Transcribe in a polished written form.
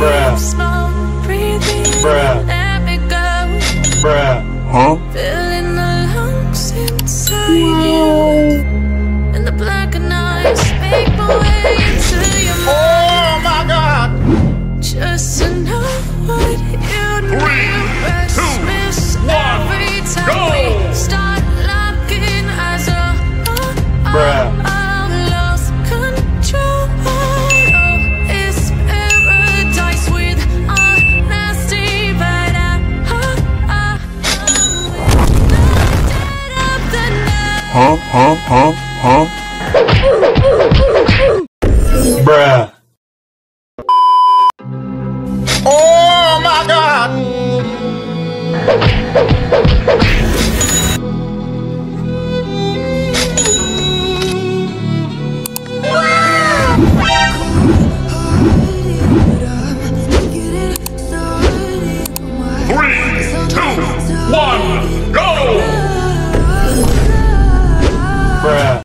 Bruh. Smoke, breathing, Bruh. let me go. Bruh. Huh? Feeling the lungs inside you, and the blackened eyes make my way into your mind. Oh my God! Just to know what you do. 3, 2, 1, every time go! we start locking eyes. Bruh. Lost control. Oh, it's paradise with honesty, but Huh? Bruh. Oh my God! 3, 2, 1.